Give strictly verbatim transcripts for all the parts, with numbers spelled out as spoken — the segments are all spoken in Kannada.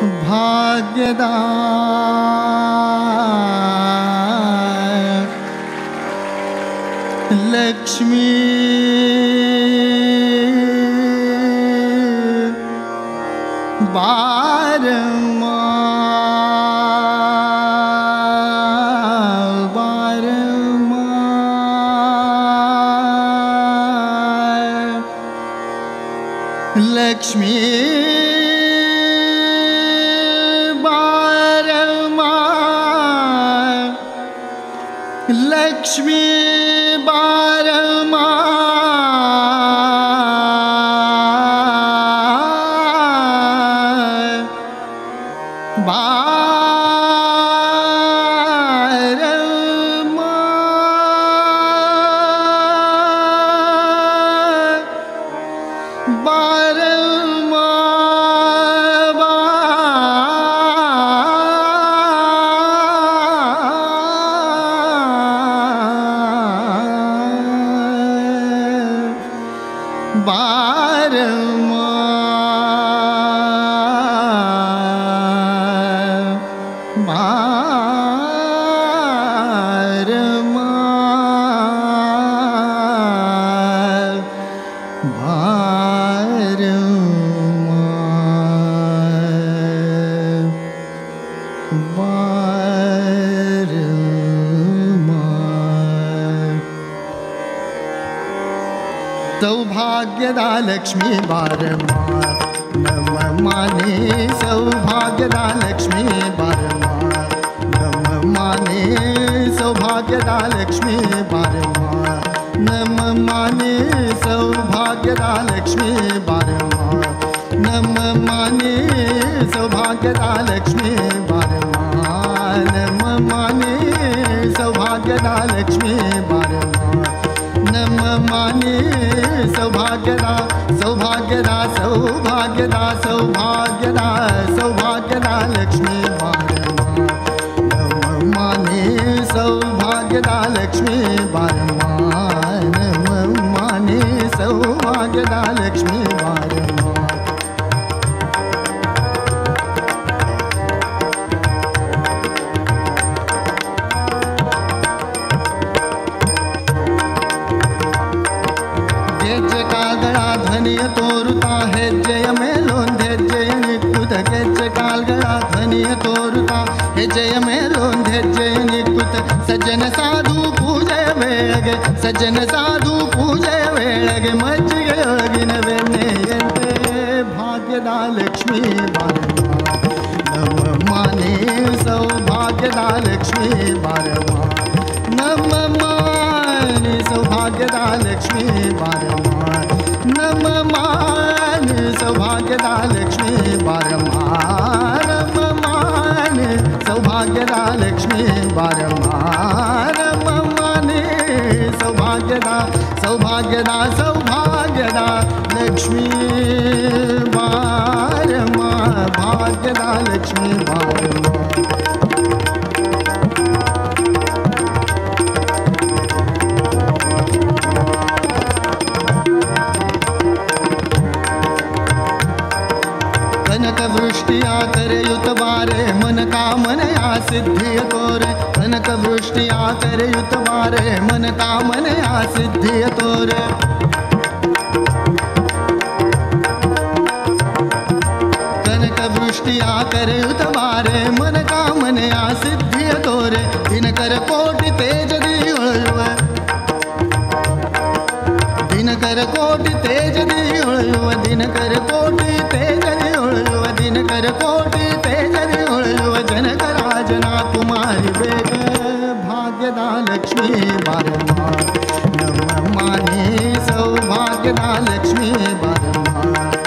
भाग्यदा लक्ष्मी बारमा बारमा लक्ष्मी बारमा लक्ष्मी बारमा बारमा बारमा बारमा बारमा सौभाग्यदा लक्ष्मी बारमा नम माने सौभाग्यदा लक्ष्मी बारमा नम माने सौभाग्यदा लक्ष्मी बारमा नम माने सौभाग्यदा लक्ष्मी बारमा नम माने सौभाग्यदा लक्ष्मी बारमा नम माने सौभाग्यदा लक्ष्मी बारमा नम माने सौभाग्यदा सौभाग्यदा सौभाग्यदा सौभाग्यदा सौभाग्यदा लक्ष्मी बारमा नम माने सौभाग्यदा लक्ष्मी बारमा नम माने सौभाग्यदा लक्ष्मी बारमा धनिय तोरुता है जय मेलोन जय निकुत गेज्जे कालगड़ा धनिय तोरुता है जय मेलोन जय निकुत सज्जन साधु पूजे वेळगे सज्जन साधु पूजे वेळगे मज्जिगे ಒಳಗಿನ ಬೆಣ್ಣೆಯಂತೆ ಭಾಗ್ಯದ ಲಕ್ಷ್ಮೀ ಬಾರಮ್ಮ ನಮ್ಮ ಮಾನೆ ಸೌಭಾಗ್ಯದ ಲಕ್ಷ್ಮೀ ಬಾರಮ್ಮ ನಮ್ಮ ಮಾನೆ ಸೌಭಾಗ್ಯದ ಲಕ್ಷ್ಮೀ ಬಾರಮ್ಮ नम मान सौभाग्यदा लक्ष्मी बारमा नम मान सौभाग्यदा लक्ष्मी बारमा नम माने सौभाग्यदा सौभाग्यदा सौभाग्यदा लक्ष्मी बारमा भाग्यदा लक्ष्मी बारमा कनक वृष्टिया करेयुत बारे मन कामनया सिद्धिय तोरे कनक वृष्टिया करेयुत बारे मन कामनया सिद्धिय तोरे कनक वृष्टिया करेयुत बारे मन कामनया सिद्धिय तोरे दिनकर कोटि तेज दियुळुव दिनकर कोटि तेज दियुळुव दिनकर कोटि तेज दिनकर कोटि तेजरि उळुव जनकराजना कुमारी बेग भाग्यदा लक्ष्मी बारमा नम माने सौभाग्यदा लक्ष्मी बारमा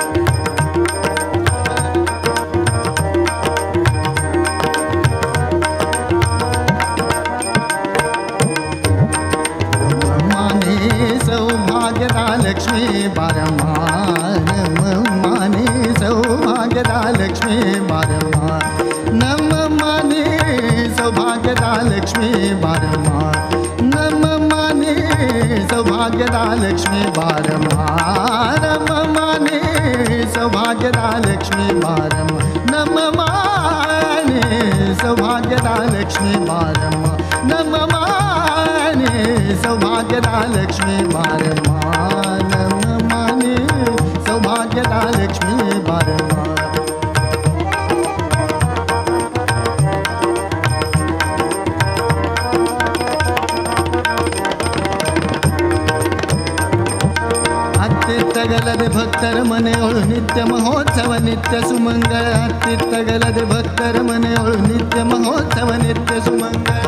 नम माने सौभाग्यदा लक्ष्मी बारमा नम माने सौभाग्यदा लक्ष्मी बारमा नम माने सौभाग्यदा लक्ष्मी बारमा नम माने सौभाग्यदा लक्ष्मी बारमा नम माने सौभाग्यदा लक्ष्मी बारमा नम ಅತ್ತಿತ್ತಗಲದೆ ಭಕ್ತರ ಮನೆಯೊಳು ನಿತ್ಯ ಮಹೋತ್ಸವ ನಿತ್ಯ ಸುಮಂಗಳ ಅತ್ತಿತ್ತಗಲದೆ ಭಕ್ತರ ಮನೆಯೊಳು ನಿತ್ಯ ಮಹೋತ್ಸವ ನಿತ್ಯ ಸುಮಂಗಳ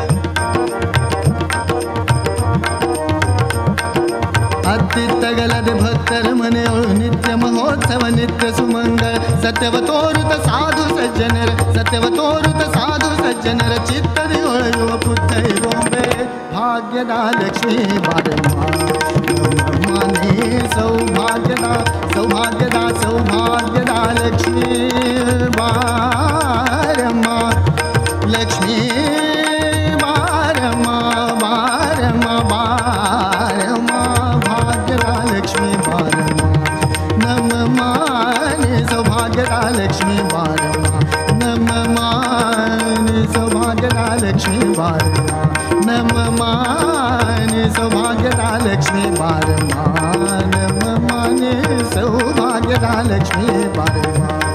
ಅತ್ತಿತ್ತಗಲದೆ ಭಕ್ತರ ಮನೆಯೊಳು ನಿತ್ಯ ಮಹೋತ್ಸವ ನಿತ್ಯ ಸುಮಂಗಳ ಸತ್ಯವ ತೋರುತ ಸಾಧು ಸಜ್ಜನರ ಸತ್ಯವ ತೋರುತ ಸಾಧು ಸಜ್ಜನರ ಚಿತ್ತದಿ ಒಳೆಯುವ ಪುತ್ತೈ ಬೊಂಬೆ ಭಾಗ್ಯದ ಲಕ್ಷ್ಮೀ ಬಾರಮ್ಮ ಮಾನೇ ಸೌಭಾಗ್ಯದ ಸೌಭಾಗ್ಯದ ಸೌಭಾಗ್ಯದ ಲಕ್ಷ್ಮೀ ಬಾರಮ್ಮ ಲಕ್ಷ್ಮೀ ಬಾರಮ್ಮ ಬಾರಮ್ಮ ಬಾರಮ್ಮ ಭಾಗ್ಯದ ಲಕ್ಷ್ಮೀ ಬಾರಮ್ಮ ನಮ್ಮ ಮಾನೆ ಸೌಭಾಗ್ಯದ ಲಕ್ಷ್ಮೀ ಬಾರಮ್ಮ ನಮ್ಮ ಮಾನೆ ಸೌಭಾಗ್ಯದ ಲಕ್ಷ್ಮೀ ಬಾರಮ್ಮ ನಮ್ಮ ಮಾನೆ ಸೌಭಾಗ್ಯದ ಲಕ್ಷ್ಮೀ ಬಾರಮ್ಮ ನಮ್ಮ ಮಾನೆ ಸೌಭಾಗ್ಯದ ಲಕ್ಷ್ಮೀ ಬಾರಮ್ಮ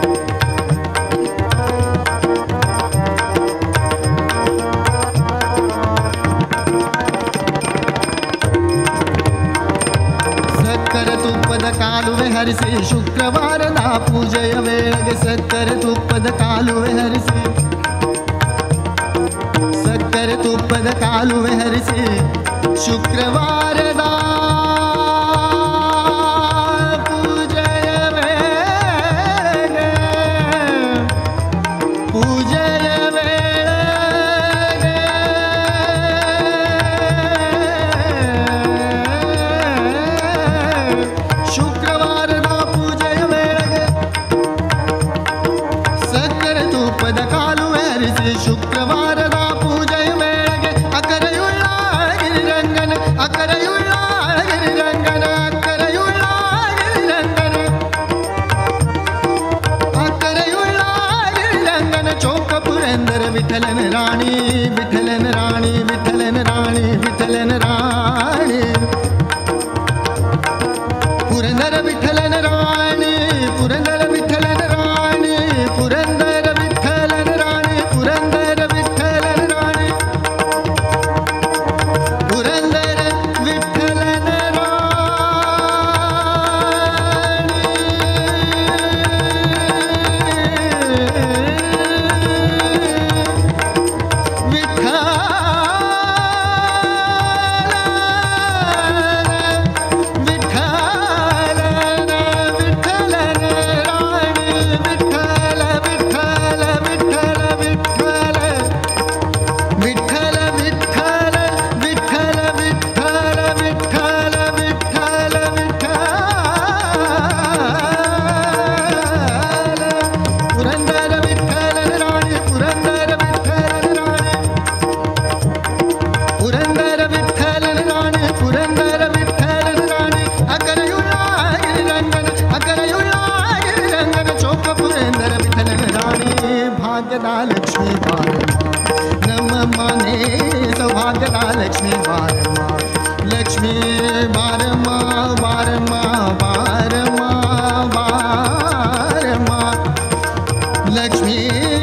ಸಕ್ಕರೆ ತುಪ್ಪದ ಕಾಲುವೆ ಹರಿಸಿ ಶುಕ್ರವಾರದ ಪೂಜೆಯ ವೇಳೆಗೆ ಸಕ್ಕರೆ ತುಪ್ಪದ ಕಾಲುವೆ ಹರಿಸಿ ಸಕ್ಕರೆ ತುಪ್ಪದ ಕಾಲುವೆ ಹರಿಸಿ ಶುಕ್ರವಾರದ ಪೂಜೆಯ ವೇಳೆಗೆ ಪೂಜೆಯ ವೇಳೆಗೆ ಶುಕ್ರವಾರದ ಪೂಜೆಯ ವೇಳೆಗೆ ಸಕ್ಕರೆ ತುಪ್ಪದ ಕಾಲುವೆ ಹರಿಸಿ ಶುಕ್ರವಾರದ ಪೂಜೆಯ ವೇಳೆಗೆ ಅಕರೆಯುಳ್ಳ ಗಿರಿರಂಗನ ಅಕರೆಯುಳ್ಳ ಗಿರಿರಂಗನ ಅಕರೆಯುಳ್ಳ ಗಿರಿರಂಗನ ಅಕರೆಯುಳ್ಳ ಗಿರಿರಂಗನ ಚೌಕ ಪುರಂದರ ವಿಠಲನ ರಾಣಿ ವಿಠಲನ ರಾಣಿ ವಿಠಲನ ರಾಣಿ ವಿಠಲನ ರಾಣಿ ಪುರಂದರ ವಿಠಲನ ರಾಣಿ ಪುರಂದರ ವಿಠಲನ ರಾಣಿ ಪುರಂದರ ವಿಠಲನ ರಾಣಿ ಪುರಂದರ ವಿಠಲನ ರಾಣಿ ಪುರಂದರ ವಿಠಲನ ರಾಣಿ ವಿಠಲ ಲಕ್ಷ್ಮೀ ಬಾರಮ್ಮ ನಮ್ಮ ಮನೆ ಸೌಭಾಗ್ಯದ ಲಕ್ಷ್ಮೀ ಬಾರಮ್ಮ ಲಕ್ಷ್ಮೀ ಬಾರಮ್ಮ ಬಾರಮ್ಮ ಬಾರಮ್ಮ ಬಾರಮ್ಮ ಲಕ್ಷ್ಮೀ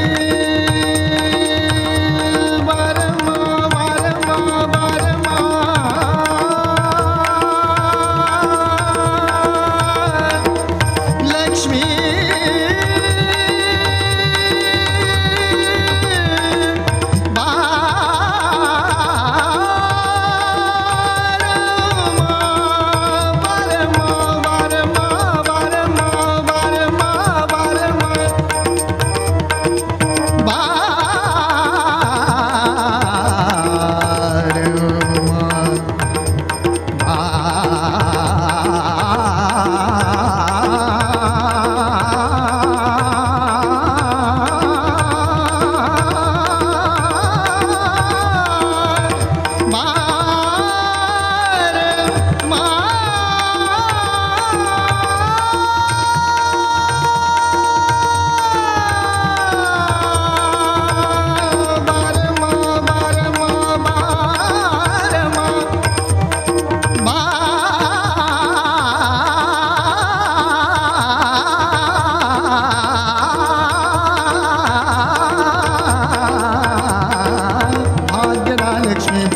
ಬಾರಮ್ಮ ಬಾರಮ್ಮ ಬಾರಮ್ಮ ಲಕ್ಷ್ಮೀ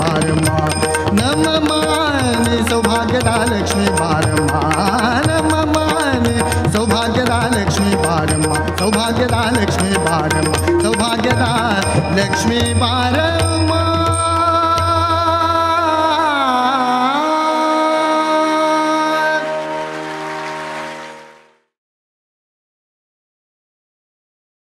ನಮ್ಮ ಮಾನೆ ಸೌಭಾಗ್ಯದ ಲಕ್ಷ್ಮೀ ಬಾರಮ್ಮ ನಮ್ಮ लक्ष्मी बार